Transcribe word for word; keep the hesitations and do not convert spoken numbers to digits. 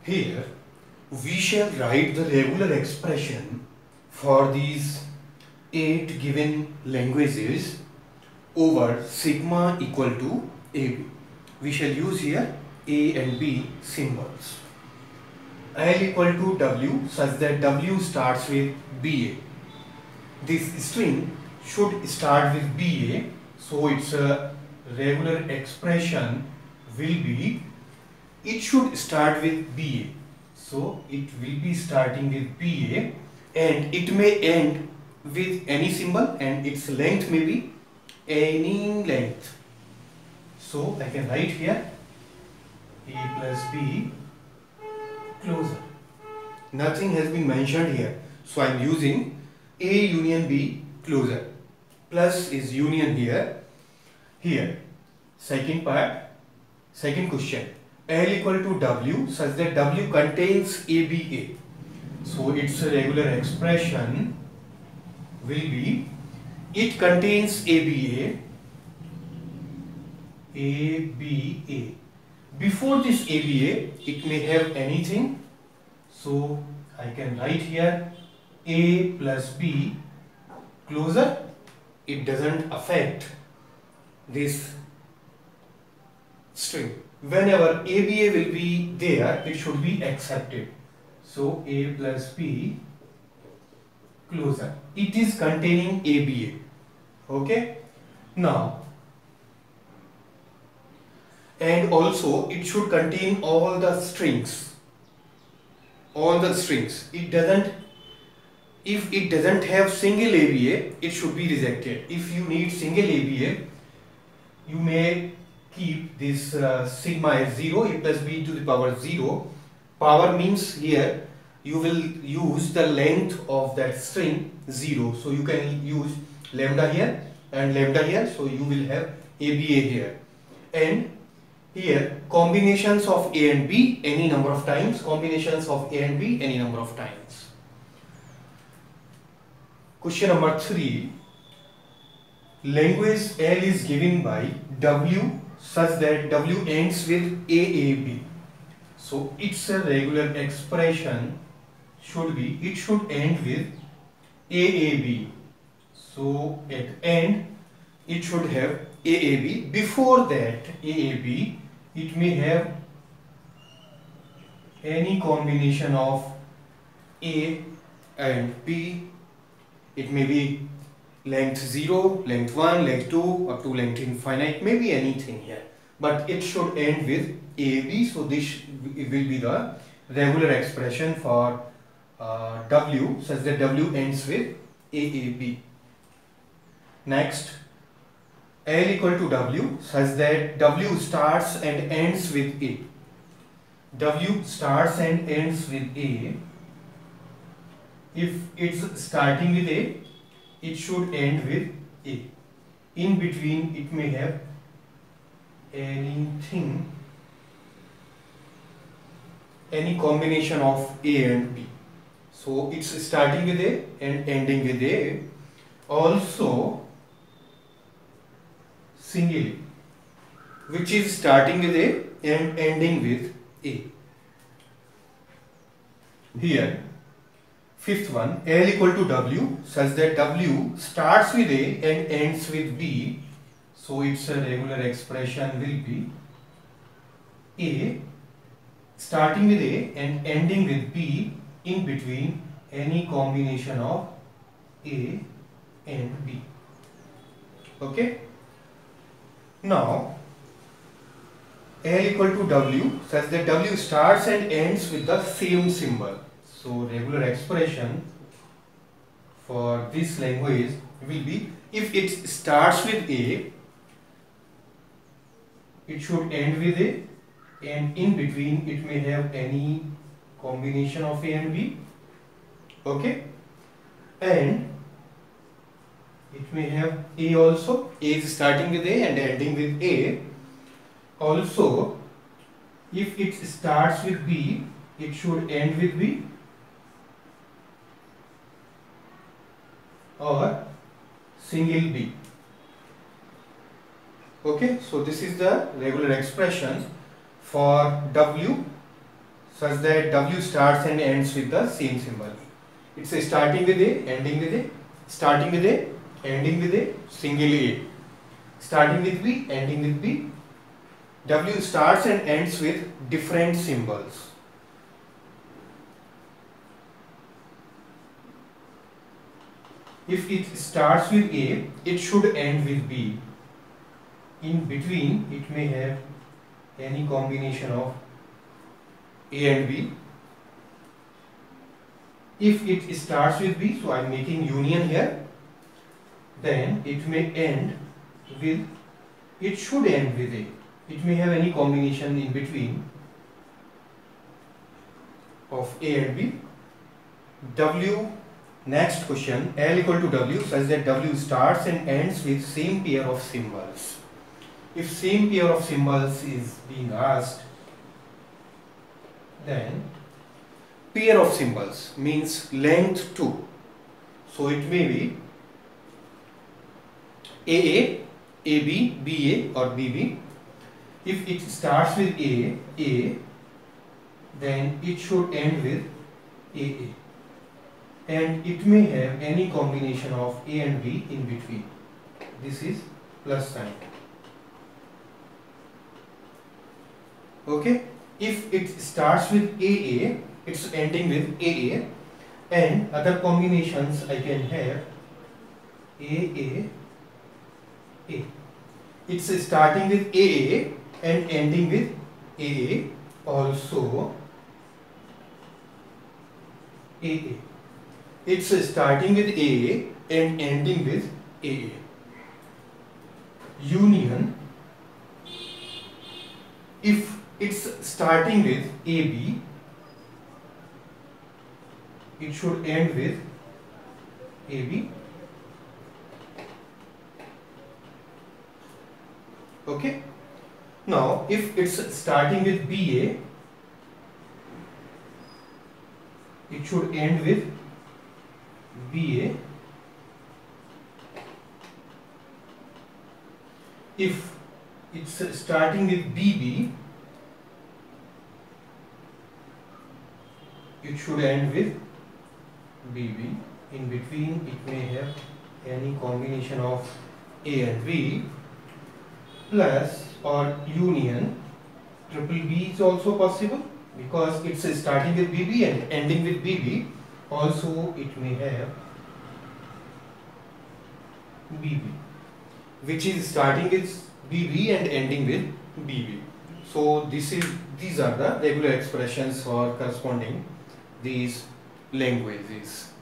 Here we shall write the regular expression for these eight given languages over sigma equal to A B. We shall use here A and B symbols. L equal to W such that W starts with B A. This string should start with B A, so its a regular expression will be, it should start with B A. So it will be starting with B A and it may end with any symbol and its length may be any length. So I can write here A plus B closer. Nothing has been mentioned here, so I am using A union B closer. Plus is union here. Here, second part, second question. L equal to W such that W contains A B A. So its regular expression will be, it contains A B A, A B A. Before this A B A, it may have anything. So I can write here A plus B closer. It doesn't affect this string. Whenever A B A will be there, it should be accepted. So A plus B closer. It is containing A B A. Okay. Now, and also it should contain all the strings. All the strings. It doesn't. If it doesn't have single A B A, it should be rejected. If you need single A B A, you may keep this uh, sigma as zero, A plus B to the power zero. Power means here you will use the length of that string zero. So you can use lambda here and lambda here. So you will have A B A here. And here combinations of A and B any number of times. Combinations of A and B any number of times. Question number three. Language L is given by W such that W ends with A A B. So its a regular expression should be, it should end with A A B. So at end it should have A A B. Before that A A B, it may have any combination of A and B. It may be length zero, length one, length two, up to length infinite, maybe anything here. But it should end with A B, so this will be the regular expression for uh, W such that W ends with A A B. Next, L equal to W such that W starts and ends with A. W starts and ends with A. If it's starting with A, it should end with A. In between it may have anything, any combination of A and B. So it's starting with A and ending with A. Also singly, which is starting with A and ending with A. Here fifth one, L equal to W such that W starts with A and ends with B. So its a regular expression will be A starting with A and ending with B, in between any combination of A and B. Okay. Now L equal to W such that W starts and ends with the same symbol. So regular expression for this language will be, if it starts with A, it should end with A, and in between it may have any combination of A and B. Okay, and it may have A also. A is starting with A and ending with A. Also, if it starts with B, it should end with B, or single B. Okay, so this is the regular expression for W such that W starts and ends with the same symbol. It's a starting with A, ending with A, starting with A, ending with A, single A, starting with B, ending with B. W starts and ends with different symbols. If it starts with A, it should end with B. In between, it may have any combination of A and B. If it starts with B, so I am making union here, then it may end with, it should end with A. It may have any combination in between of A and B. W, next question, L equal to W such that W starts and ends with same pair of symbols. If same pair of symbols is being asked, then pair of symbols means length two. So it may be A A, A B, B A or B B. If it starts with A, A, then it should end with A A. And it may have any combination of A and B in between. This is plus sign. Okay? If it starts with A A, it's ending with A A, and other combinations I can have A A A. It's starting with A A and ending with A A, also A A. It's starting with A A and ending with A A. Union, if it's starting with A B, it should end with A B. Okay. Now, if it's starting with B A, it should end with B A. If it's starting with B B, it should end with B B. In between, it may have any combination of A and B, plus or union. Triple B is also possible because it's starting with B B and ending with B B. Also, it may have B B, which is starting with B B and ending with B B. So this is these are the regular expressions for corresponding these languages.